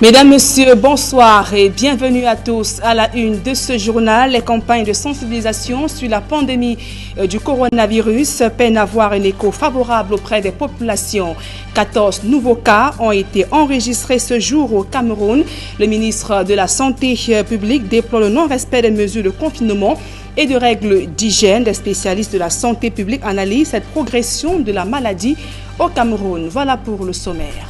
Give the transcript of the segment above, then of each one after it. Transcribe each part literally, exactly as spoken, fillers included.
Mesdames, Messieurs, bonsoir et bienvenue à tous à la une de ce journal. Les campagnes de sensibilisation sur la pandémie du coronavirus peinent à avoir un écho favorable auprès des populations. quatorze nouveaux cas ont été enregistrés ce jour au Cameroun. Le ministre de la Santé publique déplore le non-respect des mesures de confinement et de règles d'hygiène. Des spécialistes de la santé publique analysent cette progression de la maladie au Cameroun. Voilà pour le sommaire.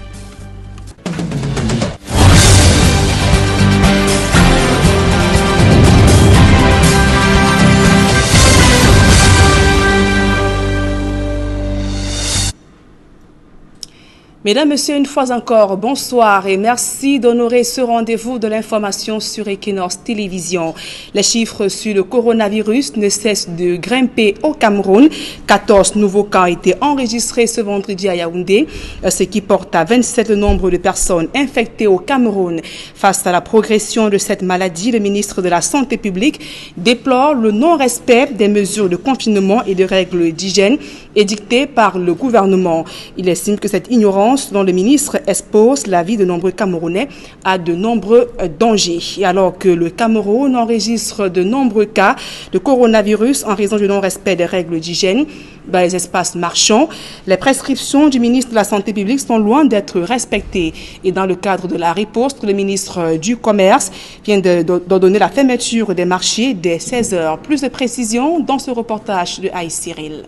Mesdames, Messieurs, une fois encore, bonsoir et merci d'honorer ce rendez-vous de l'information sur Equinox Télévision. Les chiffres sur le coronavirus ne cessent de grimper au Cameroun. quatorze nouveaux cas ont été enregistrés ce vendredi à Yaoundé, ce qui porte à vingt-sept le nombre de personnes infectées au Cameroun. Face à la progression de cette maladie, le ministre de la Santé publique déplore le non-respect des mesures de confinement et de règles d'hygiène édictées par le gouvernement. Il estime que cette ignorance dont le ministre expose la vie de nombreux Camerounais à de nombreux dangers. Et alors que le Cameroun enregistre de nombreux cas de coronavirus en raison du non-respect des règles d'hygiène dans les espaces marchands, les prescriptions du ministre de la Santé publique sont loin d'être respectées. Et dans le cadre de la riposte, le ministre du Commerce vient d'ordonner la fermeture des marchés dès seize heures. Plus de précisions dans ce reportage de Aïe Cyril.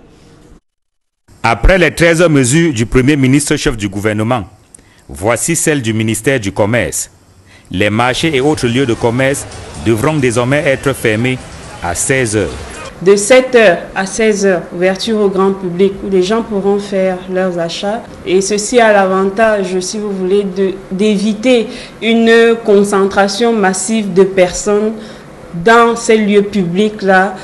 Après les treize mesures du Premier ministre chef du gouvernement, voici celles du ministère du Commerce. Les marchés et autres lieux de commerce devront désormais être fermés à seize heures. De sept heures à seize heures, ouverture au grand public où les gens pourront faire leurs achats. Et ceci a l'avantage, si vous voulez, d'éviter une concentration massive de personnes dans ces lieux publics-là,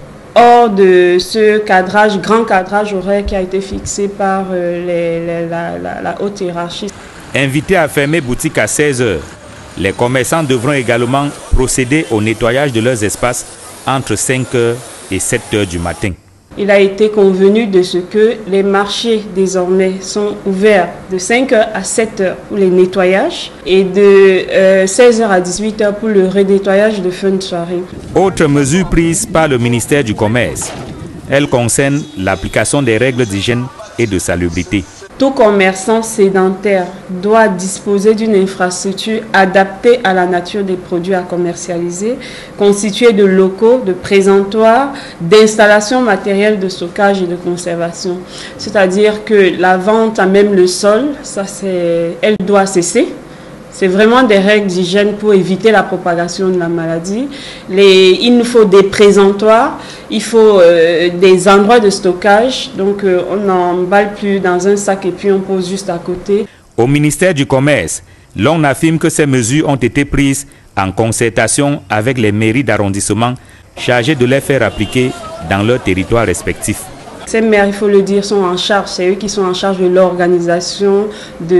hors de ce cadrage, grand cadrage horaire qui a été fixé par euh, les, les, la, la, la haute hiérarchie. Invités à fermer boutique à seize heures, les commerçants devront également procéder au nettoyage de leurs espaces entre cinq heures et sept heures du matin. Il a été convenu de ce que les marchés désormais sont ouverts de cinq heures à sept heures pour les nettoyages et de euh, seize heures à dix-huit heures pour le redétoyage de fin de soirée. Autre mesure prise par le ministère du Commerce, elle concerne l'application des règles d'hygiène et de salubrité. Tout commerçant sédentaire doit disposer d'une infrastructure adaptée à la nature des produits à commercialiser, constituée de locaux, de présentoirs, d'installations matérielles de stockage et de conservation. C'est-à-dire que la vente à même le sol, ça c'est, elle doit cesser. C'est vraiment des règles d'hygiène pour éviter la propagation de la maladie. Les, il nous faut des présentoirs, il faut euh, des endroits de stockage. Donc euh, on n'emballe plus dans un sac et puis on pose juste à côté. Au ministère du Commerce, l'on affirme que ces mesures ont été prises en concertation avec les mairies d'arrondissement chargées de les faire appliquer dans leurs territoires respectifs. Ces maires, il faut le dire, sont en charge, c'est eux qui sont en charge de l'organisation,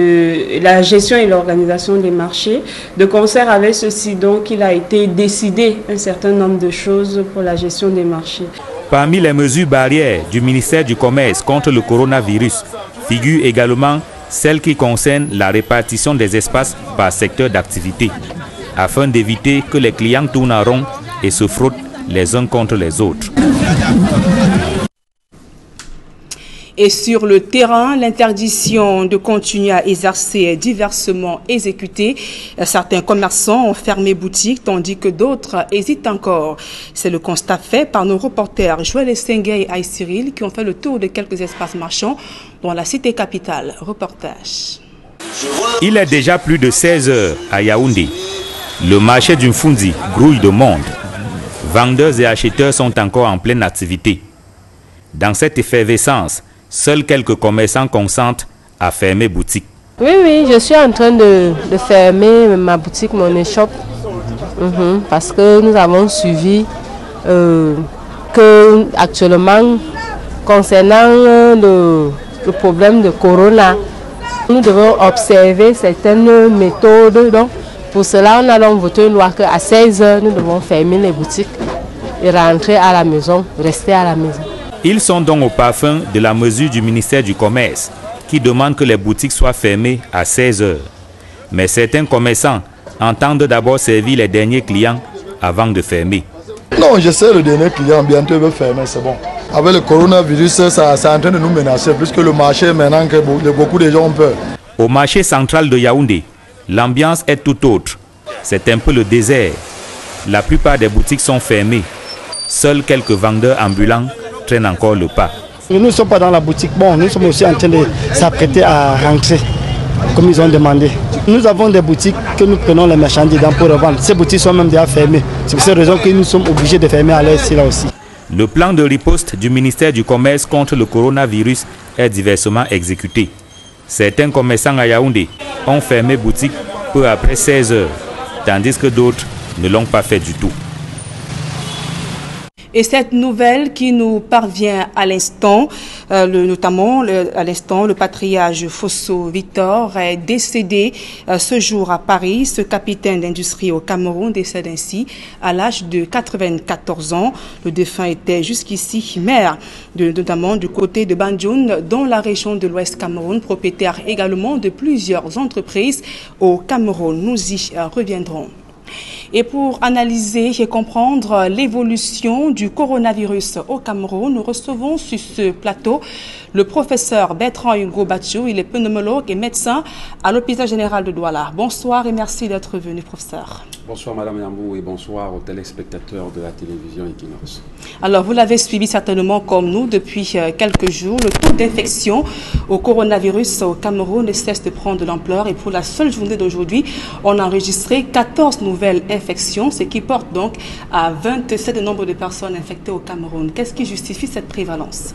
de la gestion et l'organisation des marchés. De concert avec ceci, donc, il a été décidé un certain nombre de choses pour la gestion des marchés. Parmi les mesures barrières du ministère du Commerce contre le coronavirus figure également celle qui concerne la répartition des espaces par secteur d'activité, afin d'éviter que les clients tournent en rond et se frottent les uns contre les autres. Et sur le terrain, l'interdiction de continuer à exercer est diversement exécutée. Certains commerçants ont fermé boutique, tandis que d'autres hésitent encore. C'est le constat fait par nos reporters Joël Essenguet et Aïe Cyril qui ont fait le tour de quelques espaces marchands dans la cité capitale. Reportage. Il est déjà plus de seize heures à Yaoundé. Le marché du Mfundi grouille de monde. Vendeurs et acheteurs sont encore en pleine activité. Dans cette effervescence, seuls quelques commerçants consentent à fermer boutique. Oui, oui, je suis en train de, de fermer ma boutique, mon échoppe, mmh, parce que nous avons suivi euh, que actuellement, concernant le, le problème de corona, nous devons observer certaines méthodes. Donc, pour cela, on a donc voté une loi qu'à seize heures, nous devons fermer les boutiques et rentrer à la maison, rester à la maison. Ils sont donc au parfum de la mesure du ministère du Commerce qui demande que les boutiques soient fermées à seize heures. Mais certains commerçants entendent d'abord servir les derniers clients avant de fermer. Non, je sais le dernier client, bientôt il va fermer, c'est bon. Avec le coronavirus, ça, ça est en train de nous menacer, puisque le marché, maintenant, que beaucoup de gens ont peur. Au marché central de Yaoundé, l'ambiance est tout autre. C'est un peu le désert. La plupart des boutiques sont fermées. Seuls quelques vendeurs ambulants traînent encore le pas. Nous ne sommes pas dans la boutique. Bon, nous sommes aussi en train de s'apprêter à rentrer, comme ils ont demandé. Nous avons des boutiques que nous prenons les marchandises dans pour revendre. Ces boutiques sont même déjà fermées. C'est pour cette raison que nous sommes obligés de fermer à l'aise ici là aussi. Le plan de riposte du ministère du Commerce contre le coronavirus est diversement exécuté. Certains commerçants à Yaoundé ont fermé boutique peu après seize heures, tandis que d'autres ne l'ont pas fait du tout. Et cette nouvelle qui nous parvient à l'instant, euh, notamment le, à l'instant, le patriarche Fosso Victor est décédé euh, ce jour à Paris. Ce capitaine d'industrie au Cameroun décède ainsi à l'âge de quatre-vingt-quatorze ans. Le défunt était jusqu'ici maire, de, notamment du côté de Banjoun, dans la région de l'Ouest Cameroun, propriétaire également de plusieurs entreprises au Cameroun. Nous y euh, reviendrons. Et pour analyser et comprendre l'évolution du coronavirus au Cameroun, nous recevons sur ce plateau le professeur Bertrand Hugo Batchou. Il est pneumologue et médecin à l'hôpital général de Douala. Bonsoir et merci d'être venu, professeur. Bonsoir Madame Yambou et bonsoir aux téléspectateurs de la télévision Equinox. Alors vous l'avez suivi certainement comme nous depuis quelques jours. Le taux d'infection au coronavirus au Cameroun ne cesse de prendre de l'ampleur et pour la seule journée d'aujourd'hui, on a enregistré quatorze nouvelles infections, ce qui porte donc à vingt-sept le nombre de personnes infectées au Cameroun. Qu'est-ce qui justifie cette prévalence?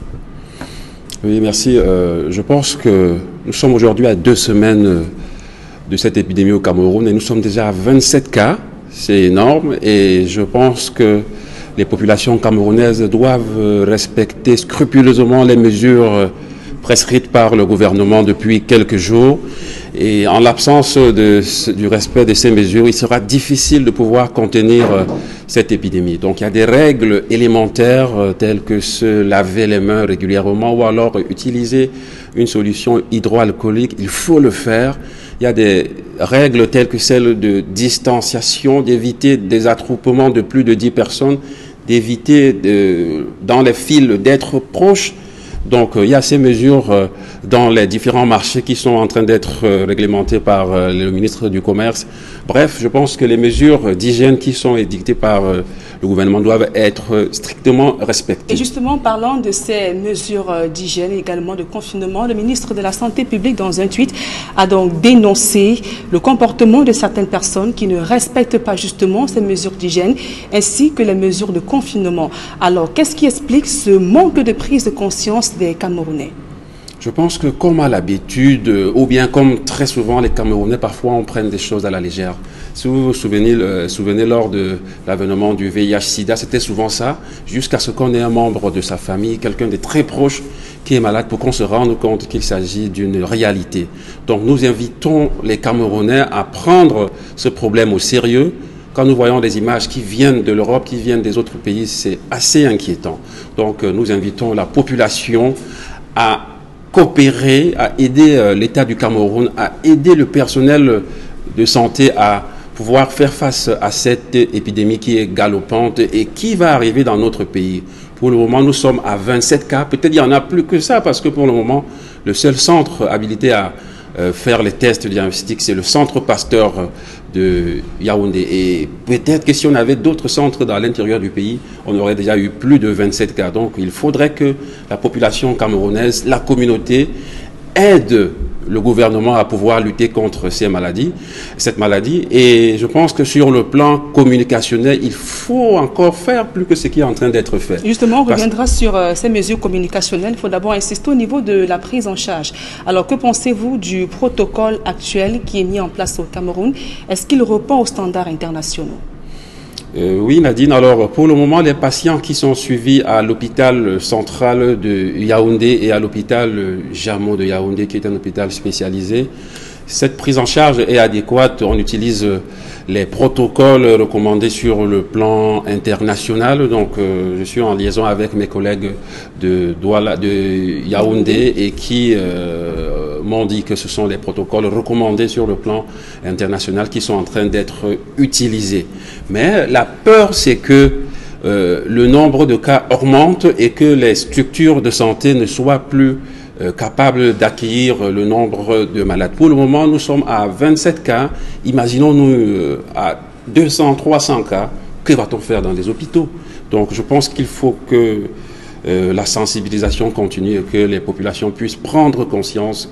Oui, merci. Euh, je pense que nous sommes aujourd'hui à deux semaines de cette épidémie au Cameroun et nous sommes déjà à vingt-sept cas. C'est énorme et je pense que les populations camerounaises doivent respecter scrupuleusement les mesures prescrites par le gouvernement depuis quelques jours. Et en l'absence du respect de ces mesures, il sera difficile de pouvoir contenir euh, cette épidémie. Donc il y a des règles élémentaires euh, telles que se laver les mains régulièrement ou alors euh, utiliser une solution hydroalcoolique. Il faut le faire. Il y a des règles telles que celles de distanciation, d'éviter des attroupements de plus de dix personnes, d'éviter de, dans les files d'être proches. Donc, euh, il y a ces mesures euh, dans les différents marchés qui sont en train d'être euh, réglementés par euh, le ministre du Commerce. Bref, je pense que les mesures d'hygiène qui sont édictées par euh, le gouvernement doivent être euh, strictement respectées. Et justement, parlant de ces mesures euh, d'hygiène et également de confinement, le ministre de la Santé publique, dans un tweet, a donc dénoncé le comportement de certaines personnes qui ne respectent pas justement ces mesures d'hygiène ainsi que les mesures de confinement. Alors, qu'est-ce qui explique ce manque de prise de conscience des Camerounais? Je pense que comme à l'habitude, ou bien comme très souvent les Camerounais, parfois on prenne des choses à la légère. Si vous vous souvenez, euh, souvenez lors de l'avènement du V I H sida, c'était souvent ça, jusqu'à ce qu'on ait un membre de sa famille, quelqu'un de très proche qui est malade pour qu'on se rende compte qu'il s'agit d'une réalité. Donc nous invitons les Camerounais à prendre ce problème au sérieux. Quand nous voyons des images qui viennent de l'Europe, qui viennent des autres pays, c'est assez inquiétant. Donc nous invitons la population à coopérer, à aider euh, l'État du Cameroun, à aider le personnel de santé à pouvoir faire face à cette épidémie qui est galopante et qui va arriver dans notre pays. Pour le moment, nous sommes à vingt-sept cas. Peut-être il y en a plus que ça parce que pour le moment, le seul centre habilité à euh, faire les tests diagnostiques, c'est le centre Pasteur de Yaoundé. Et peut-être que si on avait d'autres centres dans l'intérieur du pays, on aurait déjà eu plus de vingt-sept cas. Donc il faudrait que la population camerounaise, la communauté, aide le gouvernement à pouvoir lutter contre ces maladies, cette maladie. Et je pense que sur le plan communicationnel, il faut encore faire plus que ce qui est en train d'être fait. Justement, on Parce... reviendra sur euh, ces mesures communicationnelles. Il faut d'abord insister au niveau de la prise en charge. Alors, que pensez-vous du protocole actuel qui est mis en place au Cameroun? Est-ce qu'il répond aux standards internationaux? Euh, oui, Nadine. Alors, pour le moment, les patients qui sont suivis à l'hôpital central de Yaoundé et à l'hôpital Jamo de Yaoundé, qui est un hôpital spécialisé, cette prise en charge est adéquate. On utilise les protocoles recommandés sur le plan international. Donc, euh, je suis en liaison avec mes collègues de Douala, de Yaoundé, et qui euh, m'ont dit que ce sont les protocoles recommandés sur le plan international qui sont en train d'être utilisés. Mais la peur, c'est que euh, le nombre de cas augmente et que les structures de santé ne soient plus euh, capables d'accueillir le nombre de malades. Pour le moment, nous sommes à vingt-sept cas. Imaginons-nous euh, à deux cents, trois cents cas. Que va-t-on faire dans les hôpitaux? Donc, je pense qu'il faut que euh, la sensibilisation continue et que les populations puissent prendre conscience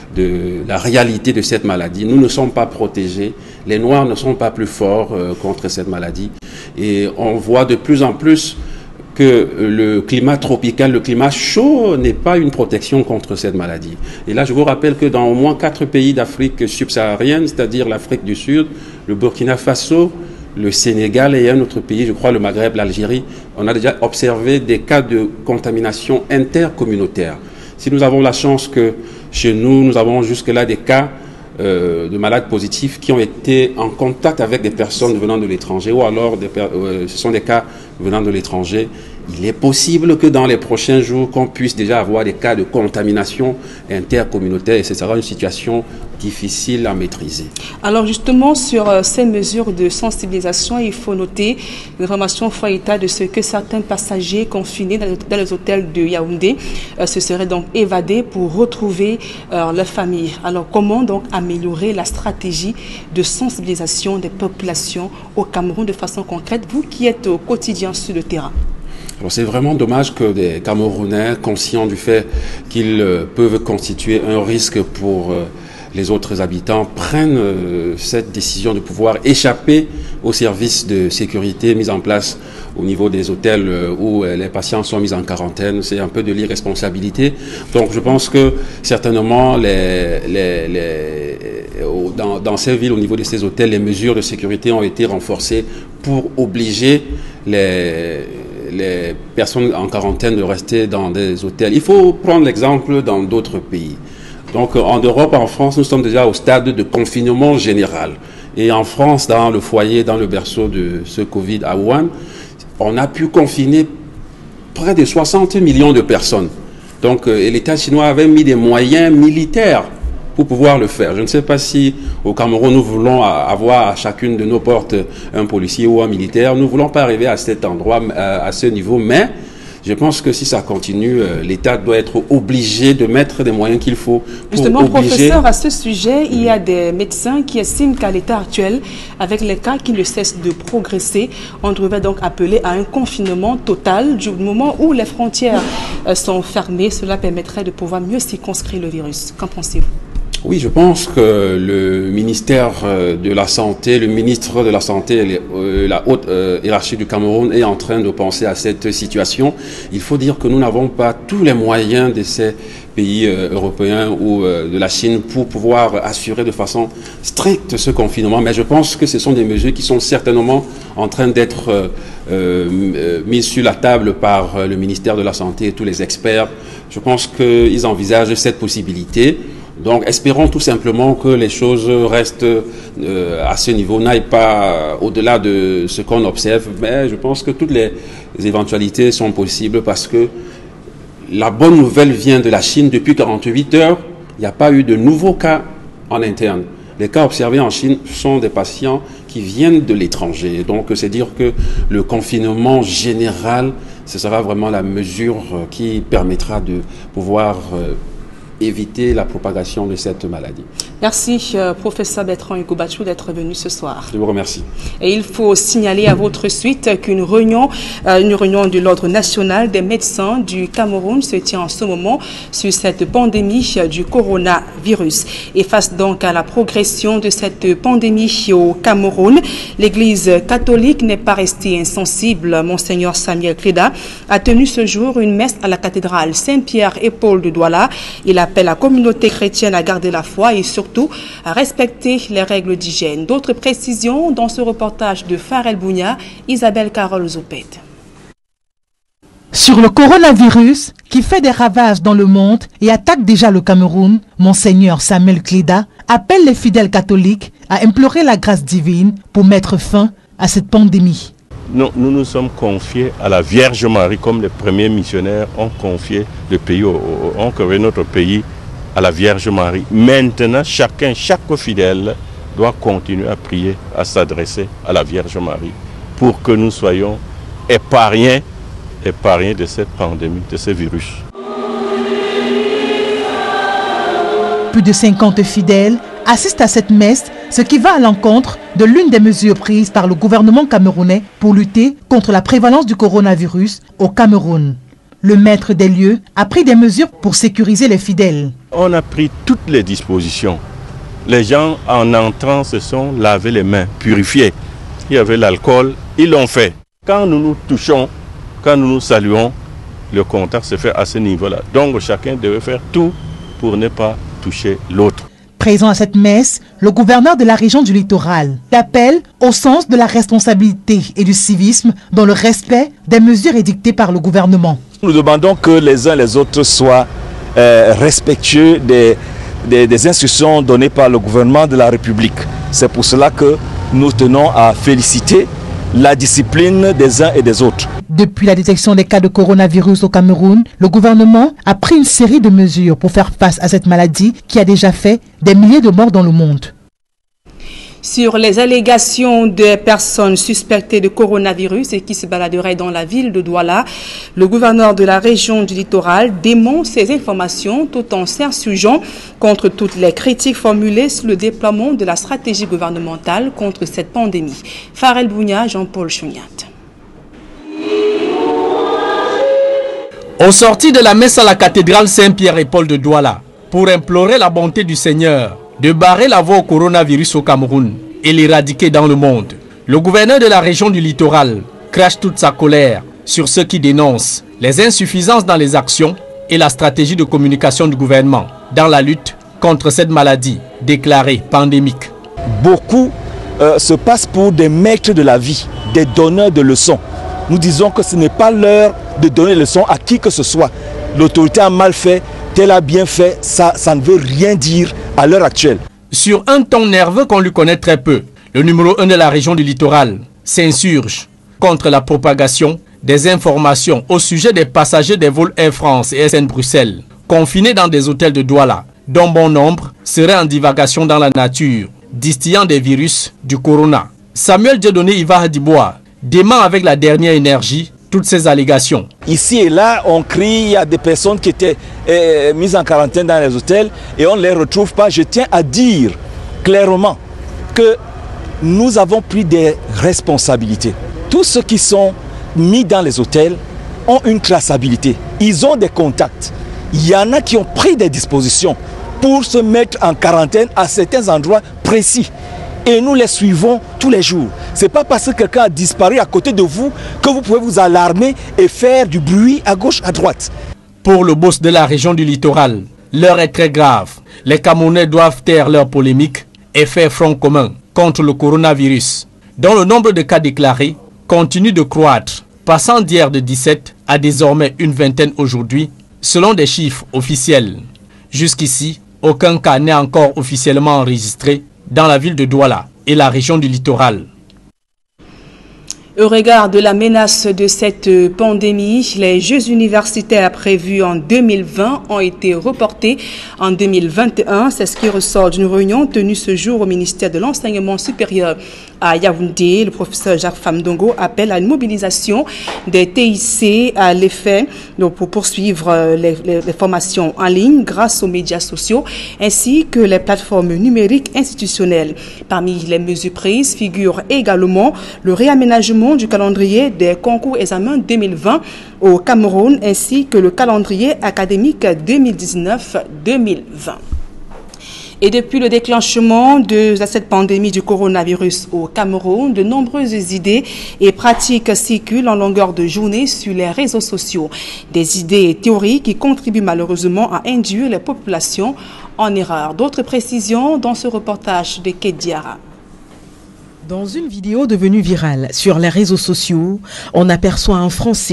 de la réalité de cette maladie. Nous ne sommes pas protégés. Les Noirs ne sont pas plus forts euh, contre cette maladie. Et on voit de plus en plus que le climat tropical, le climat chaud n'est pas une protection contre cette maladie. Et là, je vous rappelle que dans au moins quatre pays d'Afrique subsaharienne, c'est-à-dire l'Afrique du Sud, le Burkina Faso, le Sénégal et un autre pays, je crois le Maghreb, l'Algérie, on a déjà observé des cas de contamination intercommunautaire. Si nous avons la chance que chez nous, nous avons jusque-là des cas euh, de malades positifs qui ont été en contact avec des personnes venant de l'étranger, ou alors des, euh, ce sont des cas venant de l'étranger, il est possible que dans les prochains jours, qu'on puisse déjà avoir des cas de contamination intercommunautaire, et ce sera une situation difficile à maîtriser. Alors justement, sur euh, ces mesures de sensibilisation, il faut noter l'information fait état de ce que certains passagers confinés dans, dans les hôtels de Yaoundé euh, se seraient donc évadés pour retrouver euh, leur famille. Alors comment donc améliorer la stratégie de sensibilisation des populations au Cameroun de façon concrète, vous qui êtes au quotidien sur le terrain? C'est vraiment dommage que des Camerounais, conscients du fait qu'ils euh, peuvent constituer un risque pour euh, les autres habitants, prennent euh, cette décision de pouvoir échapper aux services de sécurité mis en place au niveau des hôtels euh, où euh, les patients sont mis en quarantaine. C'est un peu de l'irresponsabilité. Donc je pense que certainement les, les, les, dans, dans ces villes, au niveau de ces hôtels, les mesures de sécurité ont été renforcées pour obliger les les personnes en quarantaine de rester dans des hôtels. Il faut prendre l'exemple dans d'autres pays. Donc en Europe, en France, nous sommes déjà au stade de confinement général. Et en France, dans le foyer, dans le berceau de ce Covid à Wuhan, on a pu confiner près de soixante millions de personnes. Donc et l'État chinois avait mis des moyens militaires pour pouvoir le faire. Je ne sais pas si au Cameroun nous voulons avoir à chacune de nos portes un policier ou un militaire. Nous ne voulons pas arriver à cet endroit, à ce niveau, mais je pense que si ça continue, l'État doit être obligé de mettre des moyens qu'il faut pour Justement, obliger... professeur, à ce sujet, il y a des médecins qui estiment qu'à l'état actuel, avec les cas qui ne cessent de progresser, on devrait donc appeler à un confinement total du moment où les frontières sont fermées. Cela permettrait de pouvoir mieux circonscrire le virus. Qu'en pensez-vous? Oui, je pense que le ministère de la Santé, le ministre de la Santé, la haute hiérarchie du Cameroun est en train de penser à cette situation. Il faut dire que nous n'avons pas tous les moyens de ces pays européens ou de la Chine pour pouvoir assurer de façon stricte ce confinement. Mais je pense que ce sont des mesures qui sont certainement en train d'être euh, mises sur la table par le ministère de la Santé et tous les experts. Je pense qu'ils envisagent cette possibilité. Donc, espérons tout simplement que les choses restent euh, à ce niveau, n'aillent pas au-delà de ce qu'on observe. Mais je pense que toutes les éventualités sont possibles parce que la bonne nouvelle vient de la Chine. Depuis quarante-huit heures, il n'y a pas eu de nouveaux cas en interne. Les cas observés en Chine sont des patients qui viennent de l'étranger. Donc, c'est dire que le confinement général, ce sera vraiment la mesure qui permettra de pouvoir... Euh, éviter la propagation de cette maladie. Merci, euh, professeur Bertrand Hugo Bachou, d'être venu ce soir. Je vous remercie. Et il faut signaler à votre suite qu'une réunion, euh, une réunion de l'Ordre national des médecins du Cameroun se tient en ce moment sur cette pandémie du coronavirus. Et face donc à la progression de cette pandémie au Cameroun, l'Église catholique n'est pas restée insensible. Monseigneur Samuel Kreda a tenu ce jour une messe à la cathédrale Saint-Pierre et Paul de Douala. Il appelle la communauté chrétienne à garder la foi et surtout à respecter les règles d'hygiène. D'autres précisions dans ce reportage de Farel Bounia, Isabelle Carole Zopet. Sur le coronavirus qui fait des ravages dans le monde et attaque déjà le Cameroun, Monseigneur Samuel Cléda appelle les fidèles catholiques à implorer la grâce divine pour mettre fin à cette pandémie. Nous, nous nous sommes confiés à la Vierge Marie comme les premiers missionnaires ont confié le pays, ont confié notre pays à la Vierge Marie. Maintenant, chacun, chaque fidèle doit continuer à prier, à s'adresser à la Vierge Marie pour que nous soyons épargnés, épargnés de cette pandémie, de ce virus. Plus de cinquante fidèles assistent à cette messe, ce qui va à l'encontre de l'une des mesures prises par le gouvernement camerounais pour lutter contre la prévalence du coronavirus au Cameroun. Le maître des lieux a pris des mesures pour sécuriser les fidèles. On a pris toutes les dispositions. Les gens en entrant se sont lavés les mains, purifiés. Il y avait l'alcool, ils l'ont fait. Quand nous nous touchons, quand nous nous saluons, le contact se fait à ce niveau-là. Donc chacun devait faire tout pour ne pas toucher l'autre. Présent à cette messe, le gouverneur de la région du littoral appelle au sens de la responsabilité et du civisme dans le respect des mesures édictées par le gouvernement. Nous demandons que les uns et les autres soient euh, respectueux des, des, des instructions données par le gouvernement de la République. C'est pour cela que nous tenons à féliciter la discipline des uns et des autres. Depuis la détection des cas de coronavirus au Cameroun, le gouvernement a pris une série de mesures pour faire face à cette maladie qui a déjà fait des milliers de morts dans le monde. Sur les allégations de personnes suspectées de coronavirus et qui se baladeraient dans la ville de Douala, le gouverneur de la région du littoral dément ces informations tout en s'insurgeant contre toutes les critiques formulées sur le déploiement de la stratégie gouvernementale contre cette pandémie. Farel Bounia, Jean-Paul Chouniat. Au sorti de la messe à la cathédrale Saint-Pierre et Paul de Douala, pour implorer la bonté du Seigneur de barrer la voie au coronavirus au Cameroun et l'éradiquer dans le monde, le gouverneur de la région du littoral crache toute sa colère sur ceux qui dénoncent les insuffisances dans les actions et la stratégie de communication du gouvernement dans la lutte contre cette maladie déclarée pandémique. Beaucoup euh, se passent pour des maîtres de la vie, des donneurs de leçons. Nous disons que ce n'est pas l'heure de donner des leçons à qui que ce soit. L'autorité a mal fait, tel a bien fait, ça, ça ne veut rien dire à l'heure actuelle. Sur un ton nerveux qu'on lui connaît très peu, le numéro un de la région du littoral s'insurge contre la propagation des informations au sujet des passagers des vols Air France et S N Bruxelles, confinés dans des hôtels de Douala, dont bon nombre seraient en divagation dans la nature, distillant des virus du corona. Samuel Dieudonné Iva Hadibois dément avec la dernière énergie toutes ces allégations. Ici et là, on crie, il y a des personnes qui étaient euh, mises en quarantaine dans les hôtels et on ne les retrouve pas. Je tiens à dire clairement que nous avons pris des responsabilités. Tous ceux qui sont mis dans les hôtels ont une traçabilité. Ils ont des contacts. Il y en a qui ont pris des dispositions pour se mettre en quarantaine à certains endroits précis. Et nous les suivons tous les jours. Ce n'est pas parce que quelqu'un a disparu à côté de vous que vous pouvez vous alarmer et faire du bruit à gauche, à droite. Pour le boss de la région du littoral, l'heure est très grave. Les Camerounais doivent taire leur polémique et faire front commun contre le coronavirus, dont le nombre de cas déclarés continue de croître, passant d'hier de dix-sept à désormais une vingtaine aujourd'hui, selon des chiffres officiels. Jusqu'ici, aucun cas n'est encore officiellement enregistré dans la ville de Douala et la région du littoral. Au regard de la menace de cette pandémie, les Jeux universitaires prévus en deux mille vingt ont été reportés en deux mille vingt et un. C'est ce qui ressort d'une réunion tenue ce jour au ministère de l'Enseignement supérieur à Yaoundé. Le professeur Jacques Famdongo appelle à une mobilisation des T I C à l'effet pour poursuivre les, les, les formations en ligne grâce aux médias sociaux ainsi que les plateformes numériques institutionnelles. Parmi les mesures prises figure également le réaménagement du calendrier des concours examens deux mille vingt au Cameroun ainsi que le calendrier académique deux mille dix-neuf deux mille vingt. Et depuis le déclenchement de cette pandémie du coronavirus au Cameroun, de nombreuses idées et pratiques circulent en longueur de journée sur les réseaux sociaux. Des idées et théories qui contribuent malheureusement à induire les populations en erreur. D'autres précisions dans ce reportage de Kediara. Dans une vidéo devenue virale sur les réseaux sociaux, on aperçoit un Français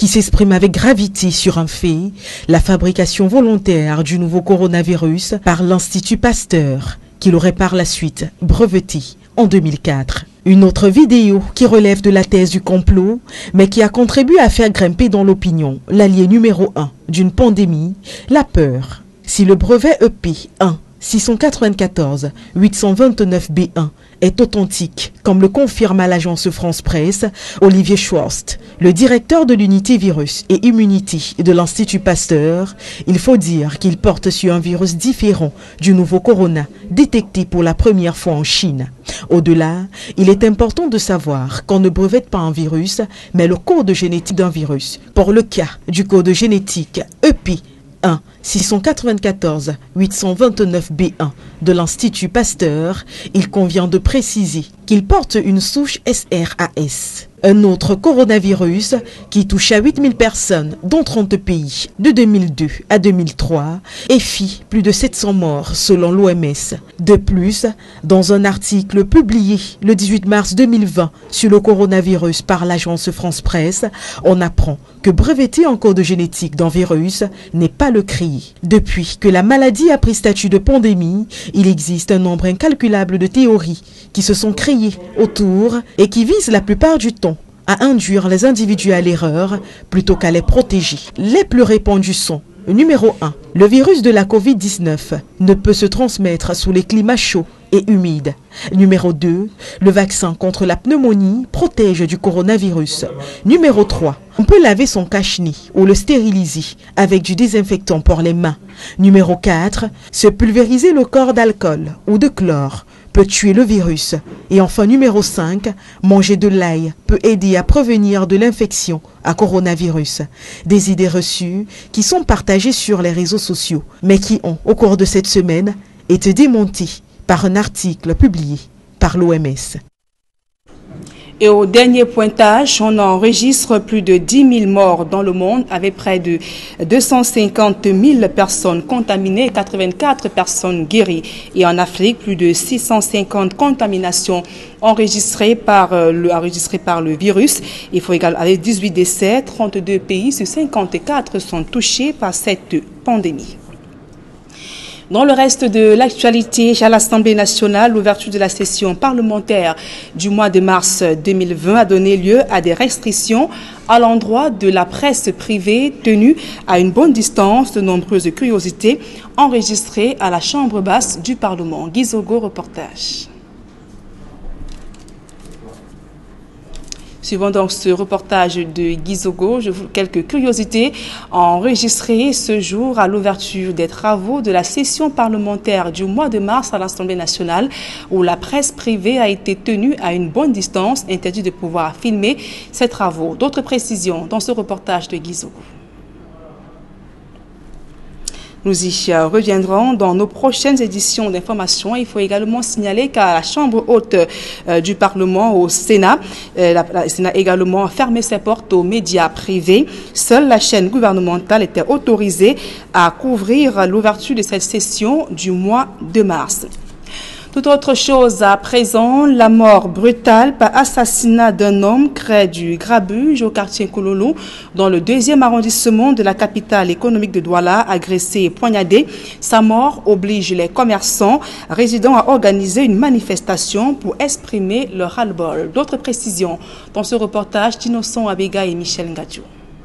qui s'exprime avec gravité sur un fait, la fabrication volontaire du nouveau coronavirus par l'Institut Pasteur, qui l'aurait par la suite breveté en deux mille quatre. Une autre vidéo qui relève de la thèse du complot, mais qui a contribué à faire grimper dans l'opinion l'allié numéro un d'une pandémie, la peur. Si le brevet E P un six cent quatre-vingt-quatorze huit cent vingt-neuf B un est authentique, comme le confirme à l'agence France Presse Olivier Schwartz, le directeur de l'unité virus et immunité de l'Institut Pasteur, il faut dire qu'il porte sur un virus différent du nouveau corona, détecté pour la première fois en Chine. Au-delà, il est important de savoir qu'on ne brevette pas un virus, mais le code génétique d'un virus. Pour le cas du code génétique E P un six cent quatre-vingt-quatorze huit cent vingt-neuf B un de l'Institut Pasteur, il convient de préciser qu'il porte une souche S R A S. Un autre coronavirus qui touche à huit mille personnes, dont trente pays, de deux mille deux à deux mille trois, et fit plus de sept cents morts selon l'O M S. De plus, dans un article publié le dix-huit mars deux mille vingt sur le coronavirus par l'agence France Presse, on apprend que breveter un code génétique d'un virus n'est pas le crier. Depuis que la maladie a pris statut de pandémie, il existe un nombre incalculable de théories qui se sont créées autour et qui visent la plupart du temps à induire les individus à l'erreur plutôt qu'à les protéger. Les plus répandus sont: numéro un. Le virus de la covid dix-neuf ne peut se transmettre sous les climats chauds et humides. Numéro deux. Le vaccin contre la pneumonie protège du coronavirus. Numéro trois. On peut laver son cache-nez ou le stériliser avec du désinfectant pour les mains. Numéro quatre. Se pulvériser le corps d'alcool ou de chlore peut tuer le virus. Et enfin, numéro cinq, manger de l'ail peut aider à prévenir de l'infection à coronavirus. Des idées reçues qui sont partagées sur les réseaux sociaux, mais qui ont, au cours de cette semaine, été démontées par un article publié par l'O M S. Et au dernier pointage, on enregistre plus de dix mille morts dans le monde, avec près de deux cent cinquante mille personnes contaminées et quatre-vingt-quatre personnes guéries. Et en Afrique, plus de six cent cinquante contaminations enregistrées par le, enregistrées par le virus. Il faut également, avec dix-huit décès, trente-deux pays sur cinquante-quatre sont touchés par cette pandémie. Dans le reste de l'actualité, à l'Assemblée nationale, l'ouverture de la session parlementaire du mois de mars deux mille vingt a donné lieu à des restrictions à l'endroit de la presse privée tenue à une bonne distance. De nombreuses curiosités enregistrées à la Chambre basse du Parlement. Guizogo, reportage. Suivant donc ce reportage de Guizogo, je vous quelques curiosités enregistrées ce jour à l'ouverture des travaux de la session parlementaire du mois de mars à l'Assemblée nationale, où la presse privée a été tenue à une bonne distance, interdit de pouvoir filmer ces travaux. D'autres précisions dans ce reportage de Guizogo. Nous y reviendrons dans nos prochaines éditions d'information. Il faut également signaler qu'à la Chambre haute euh, du Parlement, au Sénat, euh, la, la Sénat a également fermé ses portes aux médias privés. Seule la chaîne gouvernementale était autorisée à couvrir l'ouverture de cette session du mois de mars. Toute autre chose à présent, la mort brutale par assassinat d'un homme près du Grabuge au quartier Kololo, dans le deuxième arrondissement de la capitale économique de Douala, agressé et poignardé. Sa mort oblige les commerçants résidents à organiser une manifestation pour exprimer leur ras-le-bol. D'autres précisions dans ce reportage d'Innocent Abega et Michel Ngadjo.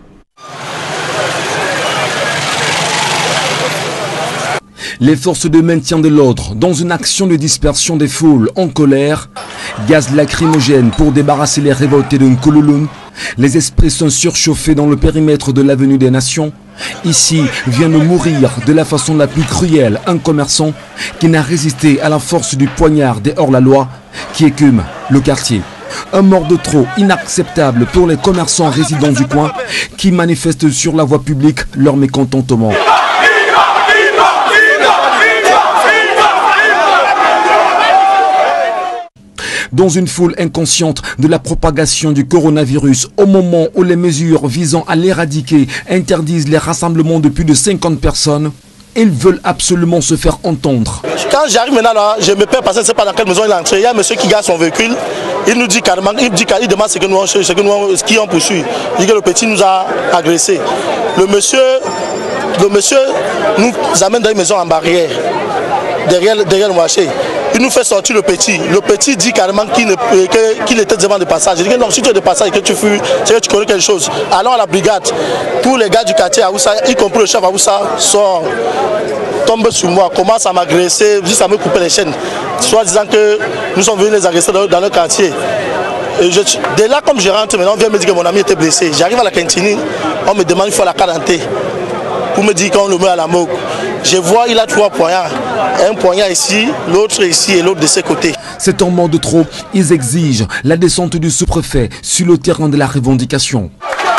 Les forces de maintien de l'ordre, dans une action de dispersion des foules en colère, gaz lacrymogène pour débarrasser les révoltés de Nkololoun, les esprits sont surchauffés dans le périmètre de l'avenue des Nations. Ici vient de mourir de la façon la plus cruelle un commerçant qui n'a résisté à la force du poignard des hors-la-loi qui écument le quartier. Un mort de trop inacceptable pour les commerçants résidents du coin qui manifestent sur la voie publique leur mécontentement. Dans une foule inconsciente de la propagation du coronavirus, au moment où les mesures visant à l'éradiquer interdisent les rassemblements de plus de cinquante personnes, Ils veulent absolument se faire entendre. Quand j'arrive maintenant là, je me perds parce que je ne sais pas dans quelle maison il est entré. Il y a un monsieur qui garde son véhicule. Il nous dit carrément, il, dit, il demande ce que nous, ce que nous, ce qui ont poursuivi. Il dit que le petit nous a agressés. Le monsieur, le monsieur nous amène dans une maison en barrière, derrière, derrière le marché. Il nous fait sortir le petit. Le petit dit carrément qu'il qu'il était devant de passage. Il dit que non, si tu es de passage et que tu fuis, c'est que tu connais quelque chose. Allons à la brigade. Tous les gars du quartier à Oussa, y compris le chef à Oussa, sont tombent sur moi, commencent à m'agresser, juste à me couper les chaînes. Soit disant que nous sommes venus les agresser dans, dans le quartier. Et je, dès là, comme je rentre, maintenant on vient me dire que mon ami était blessé. J'arrive à la cantine, on me demande il faut la quarantaine. Pour me dire qu'on le met à la morgue. Je vois, il a trois poignards. Un poignard ici, l'autre ici et l'autre de ses côtés. C'est un mot de trop. Ils exigent la descente du sous-préfet sur le terrain de la revendication.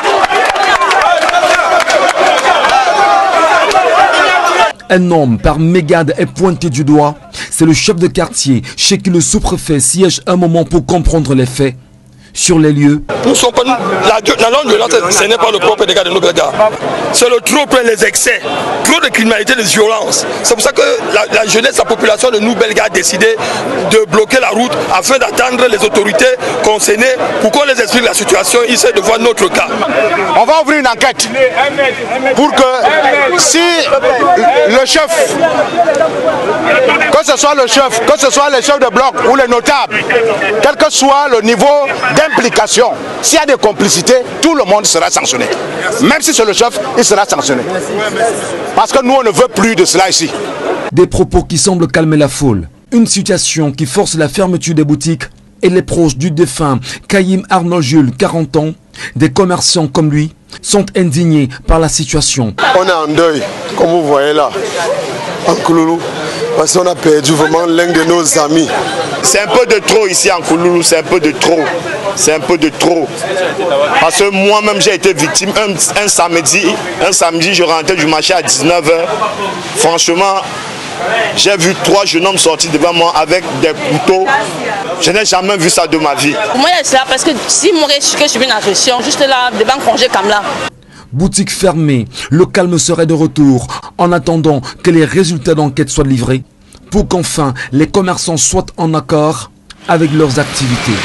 Un homme par mégarde est pointé du doigt. C'est le chef de quartier chez qui le sous-préfet siège un moment pour comprendre les faits. Sur les lieux. Nous sommes pas, la, la non-violence, ce n'est pas le propre des gars de nos gars. C'est le trop plein, les excès, trop de criminalité, de violence. C'est pour ça que la, la jeunesse, la population de nous Belgas a décidé de bloquer la route afin d'attendre les autorités concernées pour qu'on les explique la situation, ils essaient de voir notre cas. On va ouvrir une enquête pour que si le chef, que ce soit le chef, que ce soit les chefs de bloc ou les notables, quel que soit le niveau d'implication, s'il y a des complicités, tout le monde sera sanctionné. Même si c'est le chef, il sera sanctionné. Parce que nous, on ne veut plus de cela ici. Des propos qui semblent calmer la foule. Une situation qui force la fermeture des boutiques et les proches du défunt Kaïm Arnaud Jules, quarante ans, des commerçants comme lui, sont indignés par la situation. On est en deuil, comme vous voyez là, en Kouloulou, parce qu'on a perdu vraiment l'un de nos amis. C'est un peu de trop ici en Kouloulou, c'est un peu de trop. C'est un peu de trop. Parce que moi-même j'ai été victime un, un samedi. Un samedi, je rentrais du marché à dix-neuf heures. Franchement, j'ai vu trois jeunes hommes sortir devant moi avec des couteaux. Je n'ai jamais vu ça de ma vie. Pour moi, c'est ça parce que si moi je suis une agression, juste là, devant congé comme là. Boutique fermée, le calme serait de retour en attendant que les résultats d'enquête soient livrés pour qu'enfin les commerçants soient en accord avec leurs activités.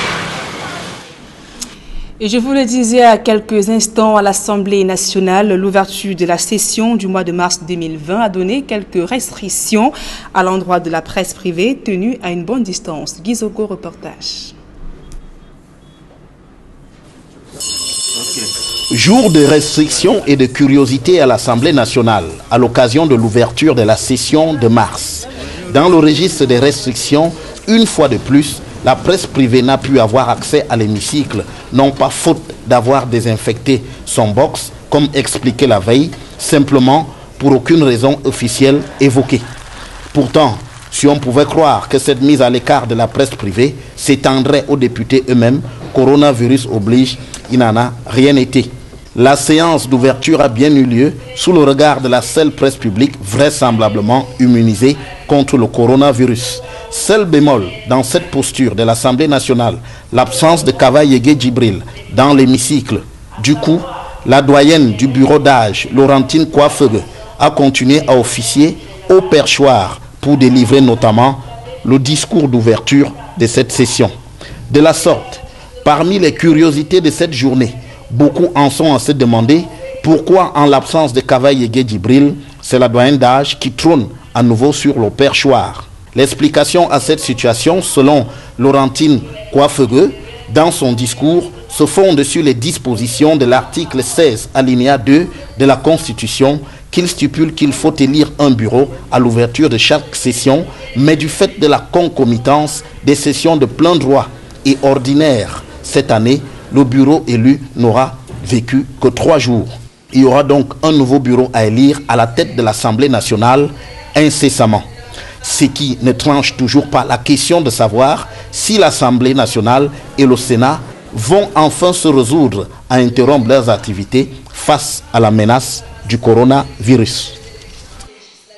Et je vous le disais à quelques instants à l'Assemblée nationale, l'ouverture de la session du mois de mars deux mille vingt a donné quelques restrictions à l'endroit de la presse privée tenue à une bonne distance. Guizoko, reportage. Jour de restrictions et de curiosité à l'Assemblée nationale à l'occasion de l'ouverture de la session de mars. Dans le registre des restrictions, une fois de plus, la presse privée n'a pu avoir accès à l'hémicycle, non pas faute d'avoir désinfecté son box, comme expliqué la veille, simplement pour aucune raison officielle évoquée. Pourtant, si on pouvait croire que cette mise à l'écart de la presse privée s'étendrait aux députés eux-mêmes, coronavirus oblige, il n'en a rien été. La séance d'ouverture a bien eu lieu sous le regard de la seule presse publique vraisemblablement immunisée contre le coronavirus. Seul bémol dans cette posture de l'Assemblée nationale, l'absence de Kava Yégué Djibril dans l'hémicycle. Du coup, la doyenne du bureau d'âge, Laurentine Kouafegue, a continué à officier au perchoir pour délivrer notamment le discours d'ouverture de cette session. De la sorte, parmi les curiosités de cette journée, beaucoup en sont à se demander pourquoi, en l'absence de Kava Yégué Djibril, c'est la doyenne d'âge qui trône à nouveau sur le perchoir. L'explication à cette situation, selon Laurentine Kouafegue, dans son discours, se fonde sur les dispositions de l'article seize, alinéa deux de la Constitution, qu'il stipule qu'il faut élire un bureau à l'ouverture de chaque session, mais du fait de la concomitance des sessions de plein droit et ordinaire cette année, le bureau élu n'aura vécu que trois jours. Il y aura donc un nouveau bureau à élire à la tête de l'Assemblée nationale incessamment. Ce qui ne tranche toujours pas la question de savoir si l'Assemblée nationale et le Sénat vont enfin se résoudre à interrompre leurs activités face à la menace du coronavirus.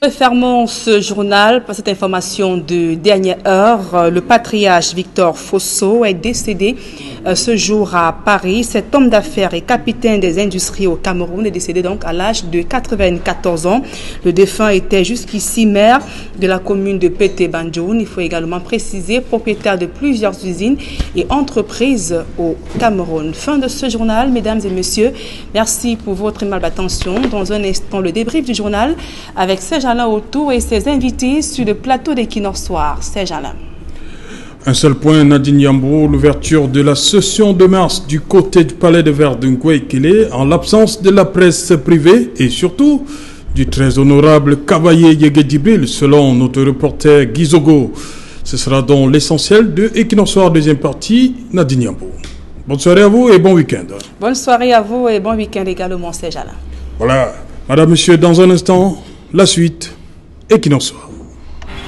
Fermons ce journal par cette information de dernière heure. Le patriarche Victor Fosso est décédé ce jour à Paris. Cet homme d'affaires et capitaine des industries au Cameroun est décédé donc à l'âge de quatre-vingt-quatorze ans. Le défunt était jusqu'ici maire de la commune de Pété-Bandjoun. Il faut également préciser propriétaire de plusieurs usines et entreprises au Cameroun. Fin de ce journal, mesdames et messieurs. Merci pour votre aimable attention. Dans un instant, le débrief du journal avec Serge Alain autour et ses invités sur le plateau d'Equinox Soir. Serge Alain. Un seul point, Nadine Yambo, l'ouverture de la session de mars du côté du palais de Verdun-Kwekele en l'absence de la presse privée et surtout du très honorable Cavaillé Yegedibril, selon notre reporter Gizogo. Ce sera donc l'essentiel de Equinox Soir, deuxième partie, Nadine Yambo. Bonne soirée à vous et bon week-end. Bonne soirée à vous et bon week-end également, Serge Alain. Voilà, madame, monsieur, dans un instant, la suite, Equinox Soir.